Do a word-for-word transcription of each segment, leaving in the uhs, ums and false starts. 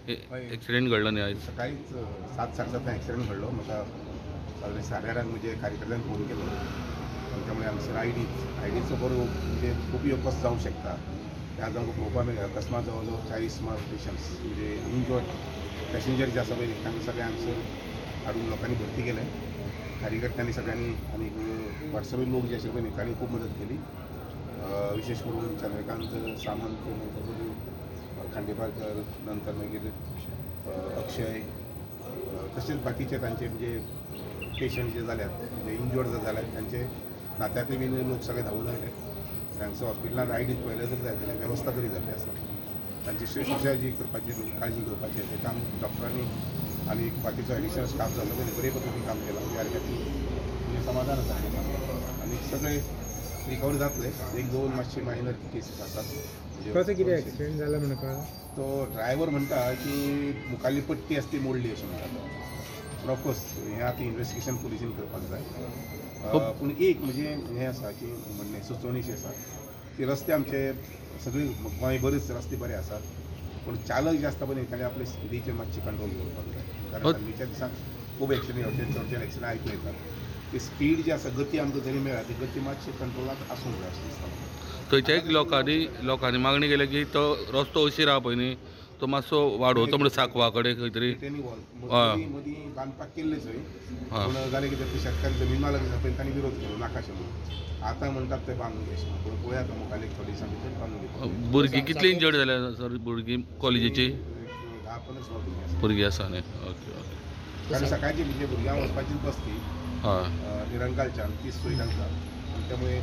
Accident घडलो न्ही आयज सकाळीच सात साडेसात ॲक्सिडेंट घडलो. म्हाका सगळे साडेआठांक म्हणजे कार्यकर्त्यांक फोन केलो. त्यामुळे हांगसर आय डी आय डीचो बरो म्हणजे उपयोग कसो जावंक शकता ते आज आमकां पळोवपाक मेळ्ळा. अकस्मात जवळ जवळ चाळीस मार्क पेशंट्स म्हणजे इंजर्ड पॅसेंजर जे आसा पळय तांकां सगळे हांगसर हाडून लोकांनी भरती केले. कार्यकर्त्यांनी सगळ्यांनी आनी व्हॉट्सअपीर लोक जे आशिल्ले पळय न्ही तांणी खूब मदत केली. विशेष करून चंद्रकांत सामंत, नंतर खांडेपारकर, नंतर मागीर अक्षय, तसेच बाकीचे तांचे म्हणजे पेशंट जे जाल्यात म्हणजे इंजर्ड जे जाल्यात तांचे नात्यातले बी लोक सगळे धांवून आयले. तांचो हॉस्पिटलांत आय डी पळयलें जर जाय जाल्यार वेवस्था बरी जाल्ली आसा. तांची शुश्रूषा जी करपाची काळजी घेवपाची तें काम डॉक्टरांनी आनी बाकीचो एडिशनल स्टाफ जाल्लो पळय बरे पद्दतीन काम केलां. ह्या खातीर म्हणजे समाधान आसा आनी सगळे रिकवर जातले. एक दोन मातशे मायनर केसीस आसात. कसो कितें एक्सिडेंट जाला म्हणून तो ड्रायव्हर म्हणटा की मुखाल्ली पट्टी आसा ती मोडली अशें म्हणटा तो. पूण ऑफकोर्स हें आतां इन्वेस्टिगेशन पुलिसीन करपाक जाय. पूण एक म्हणजे हें आसा की म्हणणे सुचोवणीशी आसा की रस्ते आमचे सगळी गोंय बरेच रस्ते बरे आसात. पूण चालक जे आसता पळय ताणें आपले स्पिडीचेर मातशी कंट्रोल दवरपाक जाय. कारण हालींच्या दिसांक खूब एक्सिडेंट चडचे एक्सिडेंट आयकूं येतात. ती स्पीड जी आसा गती आमकां जरी मेळ्ळा ती गती मातशी कंट्रोलांत आसूंक जाय अशें दिसता. थंयच्या एक लोकांनी लोकांनी मागणी केली की तो रस्तो अशीर आहा पळय न्ही तो मातसो वाडोवचो म्हणजे सांकवा कडेन खंय तरी मदीं मदीं बांदपाक केल्ले थंय. पूण जालें कितें ते शेतकारी जमीन मालक आसा पळय तांणी विरोध केलो नाकाशें म्हणून. आतां म्हणटात ते बांदून घेवचे ना. पूण पळोवया आतां मुखाल्ले थोडे दिसां भितर बांदून घेवपाक. भुरगीं कितली इंजर्ड जाल्या सर भुरगीं कॉलेजीची धा पंदरा सोळा भुरगीं आसा. भुरगीं आसा न्ही. Okay okay. कारण सकाळची म्हणजे भुरग्यांक वचपाचीच बस ती हय निरंकालच्यान तीच सोय तांकां आनी त्यामुळे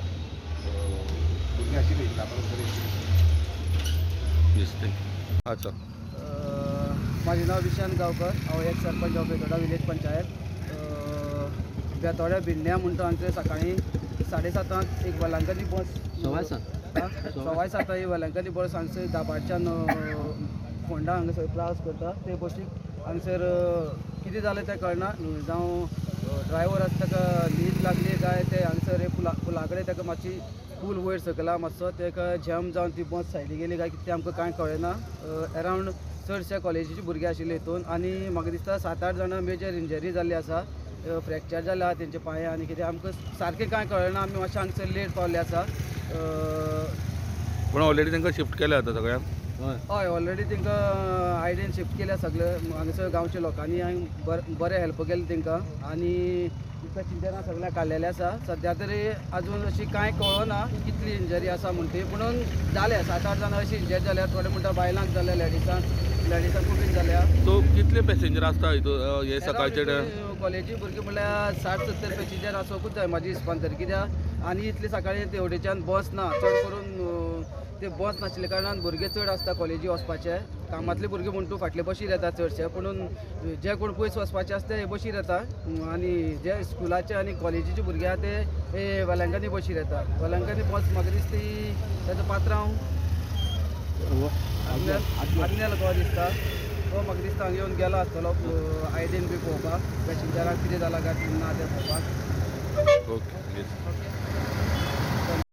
भुरगीं आशिल्लीं धा पंदरा तरी दिसते. अच्छा माझे नाव विशांत गांवकर. हांव एक सरपंच ऑफ बेतोडा विलेज पंचायत. बेतोड्या बिंड्या म्हणटा हांगसर सकाळीं साडे सातांक एक वलांकनी बस सवाय सात सवाय सातांक ही वलांकनी बस हांगसर दाबाडच्यान फोंडा हांगासर क्रॉस करता. ते बसीक हांगसर कितें जालें तें कळना. जावं ड्रायव्हर आसा ताका न्हीद लागली काय ते हांगसर हे पुला पुला कडेन ताका मातशी पूल वयर सकयला मातसो ताका जॅम जावन ती बस सायडीक गेली काय कितें तें आमकां कांय कळना. अरावंड चडशे कॉलेजीची भुरगीं आशिल्ले हितून आनी म्हाका दिसता सात आठ जाणां मेजर इंजरी जाल्ली आसा. फ्रॅक्चर जाल्या तेंचे पांय आनी कितें आमकां सारकें कांय कळना. आमी मातशें हांगसर लेट पावल्ले आसा. पूण ऑलरेडी तांकां शिफ्ट केल्या आतां सगळ्यांक. हय ऑलरेडी तांकां आयडीन शिफ्ट केल्या सगळे हांगासर गांवच्या लोकांनी हांवें बरें हेल्प केलें तांकां आनी पॅसेंजरां सगळ्यांक काडलेलें आसा. सद्या तरी आजून अशी कांय कळना कितली इंजरी आसा म्हण ती. पुणून जाल्या सात आठ जाणां अशी इंजरी जाल्या. थोडे म्हणटा बायलांक जाल्या लेडिजांक लेडिजांक खूब जाल्या. सो कितले पॅसेंजर आसता हितून हे सकाळचे कॉलेजी भुरगीं म्हणल्यार साठ सत्तर पॅसेंजर आसोंकूच जाय म्हाजी हिसपान तरी. कित्याक आनी इतली सकाळीं तेवटेच्यान बस ना. चड करून ते बस नाशिल्ल्या कारणान भुरगे चड आसता कॉलेजी वचपाचे. कामांतले भुरगे म्हण तूं फाटले बशीर येता चडशे. पुणून जे कोण पयस वचपाचे आसता ते बशीर येता आनी जे स्कुलाचे आनी कॉलेजीचे भुरगे आहा ते हे वलांकनी बशीर येता. वलांकनी बस म्हाका दिसता ती ताचो पात्रांव आग्नेल गोवा दिसता. तो म्हाका दिसता हांगा येवन गेलो आसतलो आयडीन बी पळोवपाक पॅसेंजराक कितें जालां काय ना तें पळोवपाक. ओके.